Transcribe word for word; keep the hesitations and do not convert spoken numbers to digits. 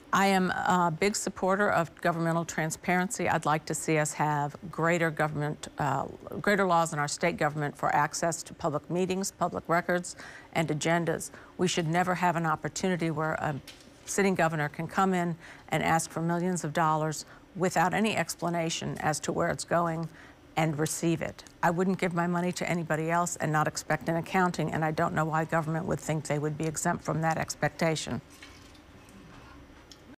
I am a big supporter of governmental transparency. I'd like to see us have greater government, uh, greater laws in our state government for access to public meetings, public records, and agendas. We should never have an opportunity where a sitting governor can come in and ask for millions of dollars without any explanation as to where it's going and receive it. I wouldn't give my money to anybody else and not expect an accounting, and I don't know why government would think they would be exempt from that expectation.